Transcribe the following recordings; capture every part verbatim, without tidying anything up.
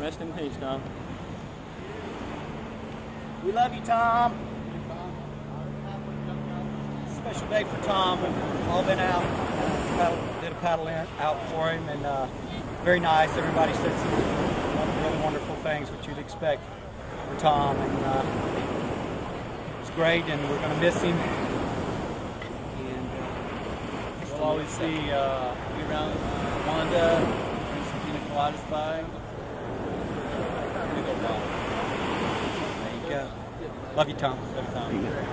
Rest in peace, Tom. We love you, Tom. Special day for Tom. We've all been out, paddle, did a paddle in, out for him, and uh, very nice. Everybody said some really wonderful things, which you'd expect for Tom, and uh, it's great, and we're going to miss him. And uh, we'll always see uh, be around uh, Wanda, bring some pina coladas by. There you go. Love you, Tom. Love you, Tom.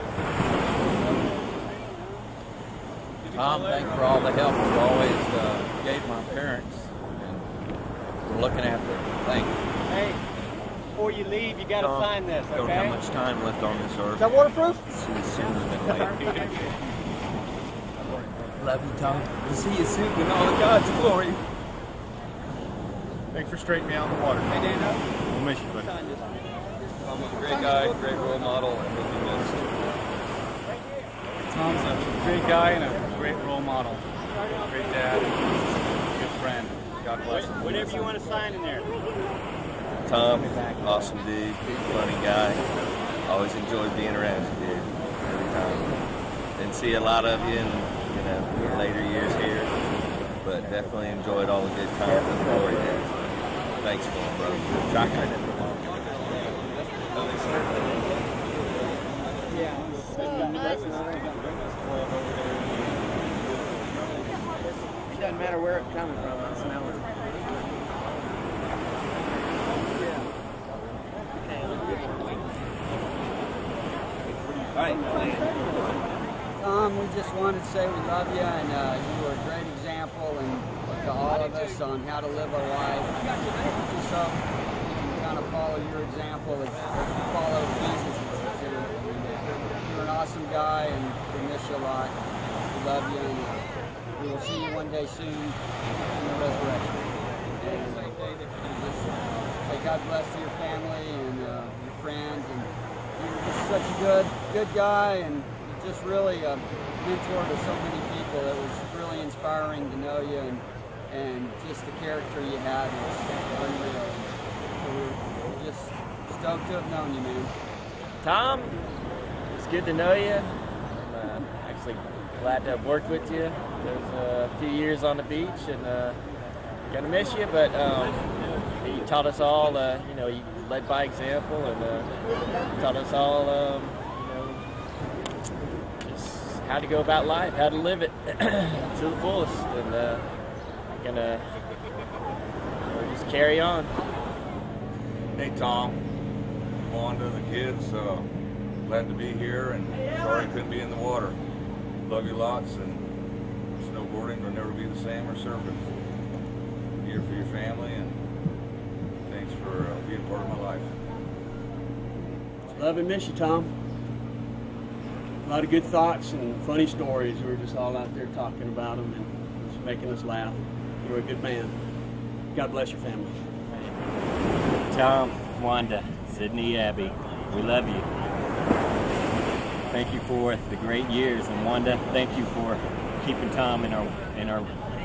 Tom, thanks for all the help you always uh, gave my parents, and for looking after them. Thank you. Hey, before you leave, you got to Tom, sign this, okay? Don't have much time left on this earth. Is that waterproof? See you sooner than later. Love you, Tom. We'll see you soon in all of God's glory. Thanks for straightening me out in the water. Hey, Dano. We'll miss you, buddy. Tom was a great guy, great role model, and we'll be missed. Tom's a great guy and a great role model. Great dad, good friend. God bless him. Whatever you want to sign in there. Tom, awesome dude, funny guy. Always enjoyed being around you, dude. Every time. Didn't see a lot of you in, you know, later years here, but definitely enjoyed all the good times and glory days. Thanks for it, bro. Shotgun it. Yeah. It doesn't matter where it's coming from, I smell it. All right. Tom, we just wanted to say we love you, and uh, you were a great example and to all of us on how to live our life. Just hope we can kind of follow your example as you follow Jesus. You're an awesome guy, and we miss you a lot. We love you, and we will see you one day soon in the resurrection. And just say God bless to your family and uh, your friends. And you're just such a good, good guy, and just really a mentor to so many people. It was really inspiring to know you, and and just the character you had was unreal. So we're just stoked to have known you, man. Tom, it's good to know you. I'm uh, actually glad to have worked with you. There's a few years on the beach, and uh, gonna miss you. But um, you taught us all. Uh, you know, you led by example, and uh, taught us all. Um, you know, just how to go about life, how to live it to the fullest, and uh, gonna you know, just carry on. Hey Tom, Wanda, the kids, uh, glad to be here, and sorry I couldn't be in the water. Love you lots, and snowboarding will never be the same or surfing. Here for your family, and thanks for uh, being part of my life. Love and miss you, Tom. A lot of good thoughts and funny stories. We were just all out there talking about them and just making us laugh. You were a good man. God bless your family. Tom, Wanda, Sydney, Abby, we love you. Thank you for the great years, and Wanda, thank you for keeping Tom in our in our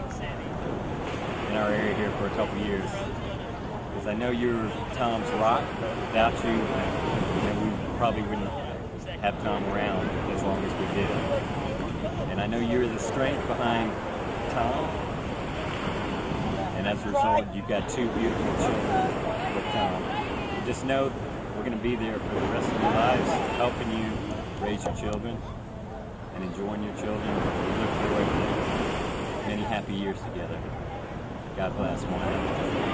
in our area here for a couple years. Because I know you're Tom's rock. Without you, you know, we probably wouldn't have Tom around as long as we did. And I know you're the strength behind Tom. And as a result, you've got two beautiful children with Tom. Just know we're going to be there for the rest of your lives, helping you raise your children and enjoying your children. We look forward to many happy years together. God bless, Wanda.